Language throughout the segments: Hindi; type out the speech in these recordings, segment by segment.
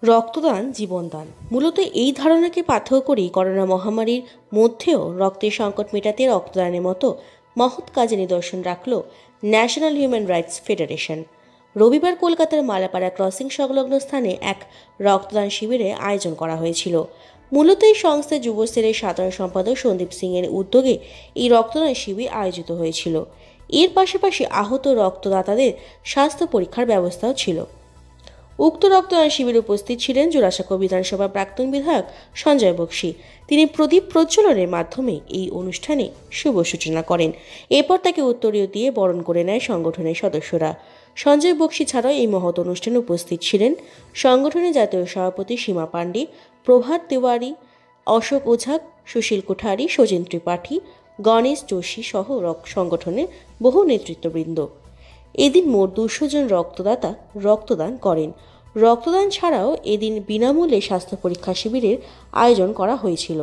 রক্তদান জীবনদান মূলত এই ধারণাকে পাথেয় করেই করোনা মহামারীর মধ্যেও রক্তের সংকট মেটাতে রক্তদানের মতো মহৎ কাজে নিদর্শন রাখল ন্যাশনাল হিউম্যান রাইটস ফেডারেশন। রবিবার কলকাতার মালাপাড়া ক্রসিং সংলগ্ন স্থানে এক রক্তদান শিবিরের আয়োজন করা হয়েছিল। মূলত এই সংস্থার যুব সেলের সাধারণ সম্পাদক সন্দীপ সিংয়ের উদ্যোগে এই রক্তদান শিবির আয়োজিত হয়েছিল। এর পাশাপাশি আহত রক্তদাতাদের স্বাস্থ্য পরীক্ষার ব্যবস্থাও ছিল। উক্ত রক্তদান শিবিরে উপস্থিত ছিলেন জোড়াসাঁকো বিধানসভার প্রাক্তন বিধায়ক সঞ্জয় বক্সী। তিনি প্রদীপ প্রজ্বলনের মাধ্যমে এই অনুষ্ঠানে শুভ সূচনা করেন। এরপর তাকে উত্তরীয় দিয়ে বরণ করে নেয় সংগঠনের সদস্যরা। সঞ্জয় বক্সী ছাড়াও এই মহৎ অনুষ্ঠানে উপস্থিত ছিলেন সংগঠনের জাতীয় সভাপতি সীমা পাণ্ডে, প্রভাত তিওয়ারি, অশোক ওঝা, সুশীল কোঠারি, সচিন ত্রিপাঠী, গণেশ যোশী সহ সংগঠনের বহু নেতৃত্ববৃন্দ। এদিন মোট 200 জন রক্তদাতা রক্তদান করেন। রক্তদান ছাড়াও এদিন বিনামূল্যে স্বাস্থ্য পরীক্ষা শিবিরের আয়োজন করা হয়েছিল।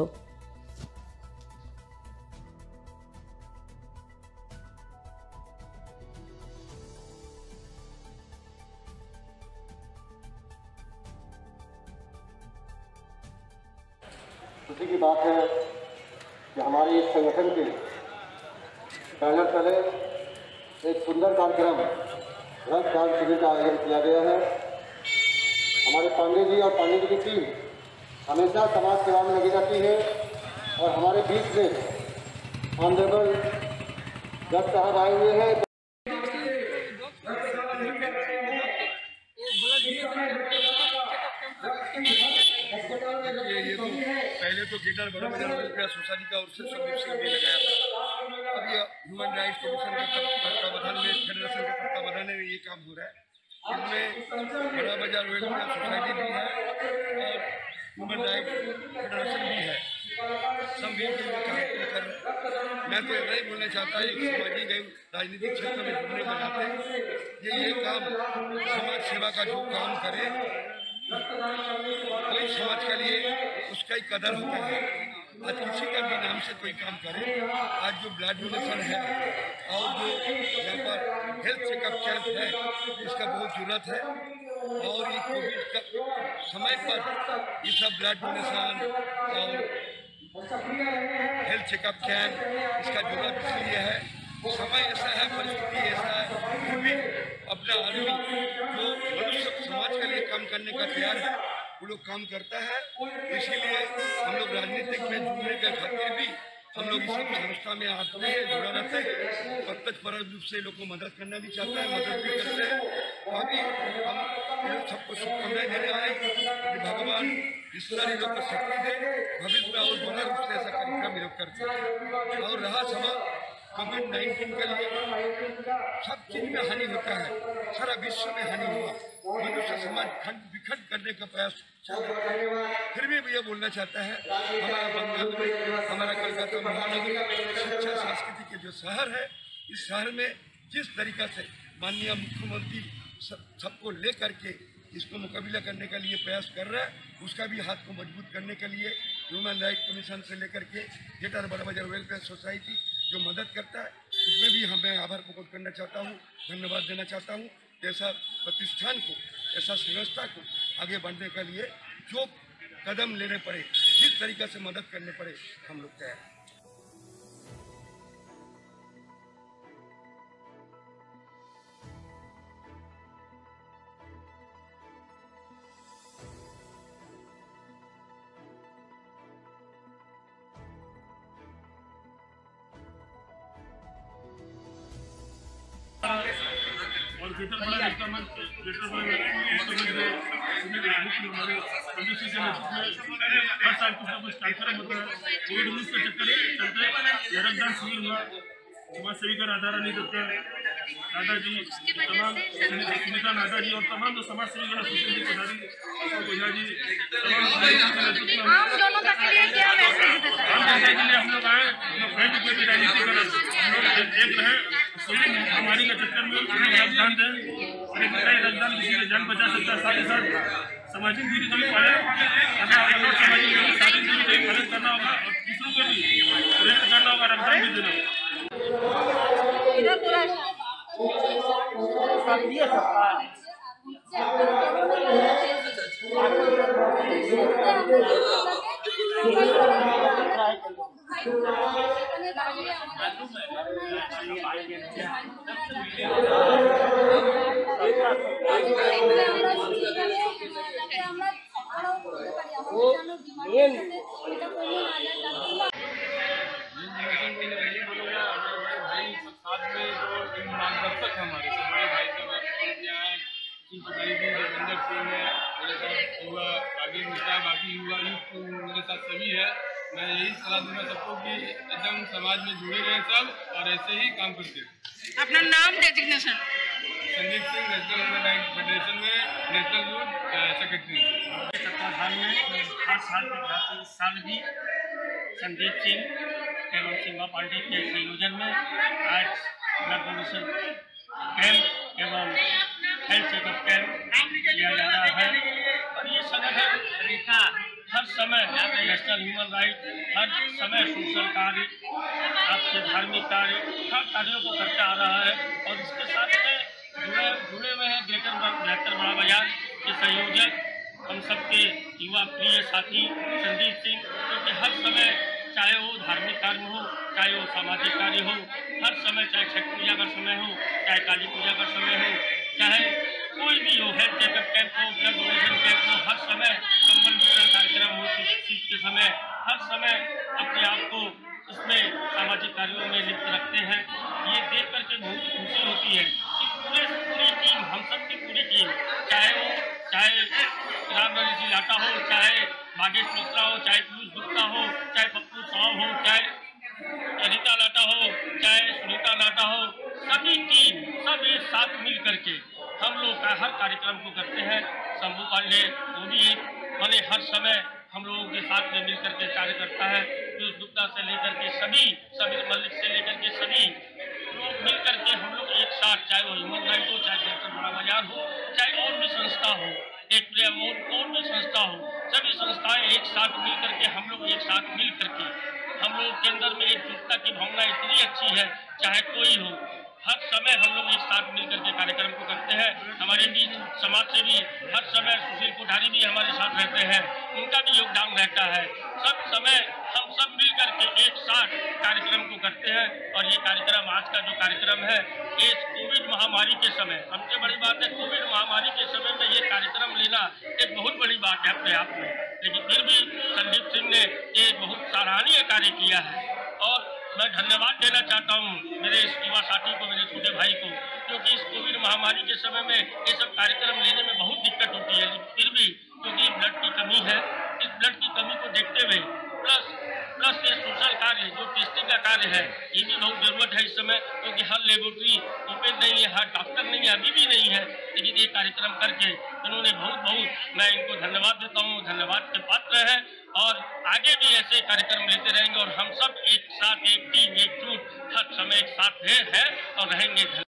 खुशी की बात है कि हमारे इस संगठन के बैनर तले एक सुंदर कार्यक्रम रक्तदान शिविर का आयोजन किया गया है। हमारे पांडे जी और पांडे जी की टीम हमेशा समाज सेवा में लगी रहती है और हमारे बीच में ऑनरेबल जज साहब आए हुए हैं। पहले तो गेटर बड़ा बाजार वेलफेयर सोसाइटी का और सदीप सिंह भी लगाया था। अभी ह्यूमन राइट्स कमीशन के तत्वावधान में, फेडरेशन के तत्वावधान में ये काम हो रहा है। इसमें बड़ा बाजार वेलफेयर सोसाइटी भी है और ह्यूमन राइट्स फेडरेशन भी है। सब मिलकर ये काम कर रहे हैं। मैं तो यही बोलना चाहता हूँ कि सामाजिक एवं राजनीतिक क्षेत्र में जुड़ने के नाते ये काम समाज सेवा का जो काम करे, कोई समाज के लिए उसका ही कदर होता है। आज किसी का भी नाम से कोई काम करे। आज जो ब्लड डोनेशन है और जो यहाँ पर हेल्थ चेकअप कैंप है, इसका बहुत जरूरत है। और ये कोविड का समय पर ये सब ब्लड डोनेशन और हेल्थ चेकअप कैंप इसका जरूरत इसलिए है, समय ऐसा है, परिस्थिति ऐसा है, फिर भी अपना आदमी जो मनुष्य समाज के लिए काम करने का तैयार है वो लोग काम करता है। इसीलिए हम लोग राजनीतिक में जुड़ने के खातिर भी हम लोग इस संस्था में आते हैं, जुड़ा रहते हैं। प्रत्यक्ष परोक्ष रूप से लोग को मदद करना भी चाहते हैं, मदद भी करते हैं। अभी हम सबको शुभकामनाएं देने आए कि भगवान ईश्वर लोग को शक्ति दे, भविष्य में और बड़ा रूप से ऐसा कार्यक्रम लोग कर सके। और रहा सवाल कोविड-19 के लिए, सब चीज में हानि होता है, सारा विश्व में हानि हुआ, मनुष्य समाज खंड विखंड करने का प्रयास चल रहा है। फिर भी ये बोलना चाहता है, हमारा बंगाल में, हमारा कोलकाता महानगर शिक्षा संस्कृति के जो शहर है, इस शहर में जिस तरीका से माननीय मुख्यमंत्री सबको ले करके इसको मुकाबला करने के लिए प्रयास कर रहा है, उसका भी हाथ को मजबूत करने के लिए ह्यूमन राइट कमीशन से लेकर के गेटर बड़ा बाजार वेलफेयर सोसाइटी जो मदद करता है, उसमें भी हमें आभार प्रकट करना चाहता हूँ, धन्यवाद देना चाहता हूँ। ऐसा प्रतिष्ठान को, ऐसा संस्था को आगे बढ़ने के लिए जो कदम लेने पड़े, जिस तरीके से मदद करने पड़े, हम लोग तैयार हैं। और गेटर बड़ा इंस्ट्रूमेंट हमारे कंडीशन के हर साल कुछ ना कुछ कार्यक्रम होता है। कोविड 19 के चक्कर चलते ये रक्तदान शिविर हुआ, समाज सेविका राधा रानी दत्त, दादाजी, तमाम सुनीता नादा जी और तमाम जो समाज सेवी है, सुशील कोठारी, अशोक ओझा जी, हम लोग आए, कोई भी राजनीति कर एक रहे हमारी के चक्कर में रक्तदान दें और एक रक्तदान किसी की जान बचा सकता है। साथ ही साथ सामाजिक दूरी का भी पालन करना, सामाजिक दूरी का भी पालन करना होगा और दूसरों को भी प्रेरित करना होगा, रक्तदान भी देना होगा। সেখানে দাঁড়িয়ে আমরা করতে পারি আমাদের যেন এটা কোনো না যায়। साथ में जो मार्गदर्शक है हमारे तो बड़े भाई साहब देवेंद्र सिंह है, मेरे साथ युवा बागी नेता बाकी युवा यूथ मेरे साथ सभी है। मैं यही सलाह दूंगा सबको कि एकदम समाज में जुड़े रहे सब और ऐसे ही काम करते हैं। अपना नाम designation? Sandeep Singh, national human rights federation में नेशनल यूथ सेक्रेटरी। तत्वाधान में हर साल की भांति इस साल भी संदीप सिंह एवं सिंगा पार्टी के संयोजन में आज ब्लड डोनेशन कैंप एवं हेल्थ चेकअप कैंप किया जा रहा है। और ये संगठन हर समय नेशनल ह्यूमन राइट हर समय सोशल कार्य, आपके धार्मिक कार्य, हर कार्यों को करते आ रहा है। और इसके साथ में जुड़े हुए हैं ग्रेटर बड़ा बाजार के संयोजक हम सबके युवा प्रिय साथी संदीप सिंह, क्योंकि हर समय चाहे वो धार्मिक कार्य हो, चाहे वो सामाजिक कार्य हो, हर समय चाहे छठ पूजा का समय हो, चाहे काली पूजा का समय हो, चाहे कोई भी हो, हेल्थ चेकअप कैंप हो, ब्लड डोनेशन कैंप हो, हर समय कंबल वितरण कार्यक्रम हो, शीत के समय हर समय अपने आप को इसमें सामाजिक कार्यों में लिप्त रखते हैं। ये देख करके बहुत खुशी होती है कि पूरी टीम, हम सब की पूरी टीम, चाहे रामनगरी जी लाटा हो, चाहे बागेश मिश्रा हो, चाहे पीयूष गुप्ता हो, चाहे पप्पू साव हो, चाहे अनिता लाटा हो, चाहे सुनीता लाटा हो, सभी टीम सब एक साथ मिल करके हम लोग का हर कार्यक्रम को करते हैं। शंभू पांडे वो भी एक माने हर समय हम लोगों के साथ में मिल करके कार्य करता है। पीयूष गुप्ता से लेकर के समीर मल्लिक से लेकर के सभी लोग मिल करके हम लोग एक साथ, चाहे वो ह्यूमन राइट हो, चाहे ग्रेटर बड़ा बाजार हो, चाहे और भी संस्था हो, एक और भी संस्था हो, सभी संस्थाएं एक साथ मिल करके हम लोग एक साथ मिल करके हम लोग के अंदर में एकजुटता की भावना इतनी अच्छी है, चाहे कोई हो, हर समय हम लोग एक साथ मिल करके कार्यक्रम को करते हैं। हमारे बीच समाज से भी हर समय सुशील कोठारी भी हमारे साथ रहते हैं, उनका भी योगदान रहता है। सब समय हम सब मिल करके एक साथ कार्यक्रम को करते हैं। और ये कार्यक्रम आज का जो कार्यक्रम है, ये कोविड महामारी के समय, सबसे बड़ी बात है कोविड महामारी के समय में ये कार्यक्रम लेना एक बहुत बड़ी बात है अपने आप में, लेकिन फिर भी संदीप सिंह ने एक बहुत सराहनीय कार्य किया है। और मैं धन्यवाद देना चाहता हूँ मेरे इस युवा साथी को, मेरे छोटे भाई को, क्योंकि इस कोविड महामारी के समय में ये सब कार्यक्रम लेने में बहुत दिक्कत होती है, लेकिन फिर भी क्योंकि ब्लड की कमी है, इस ब्लड की कमी को देखते हुए प्लस ये सोशल कार्य जो टेस्टिंग का कार्य है, ये भी बहुत जरूरत है इस समय, क्योंकि हर लेबोरेटरी ओपन नहीं है, हर डॉक्टर नहीं है, अभी भी नहीं है। लेकिन ये कार्यक्रम करके इन्होंने बहुत मैं इनको धन्यवाद देता हूँ, धन्यवाद के पात्र हैं। और आगे भी ऐसे कार्यक्रम लेते रहेंगे और हम सब एक साथ, एक टीम, एकजुट हर समय एक साथ हैं और रहेंगे।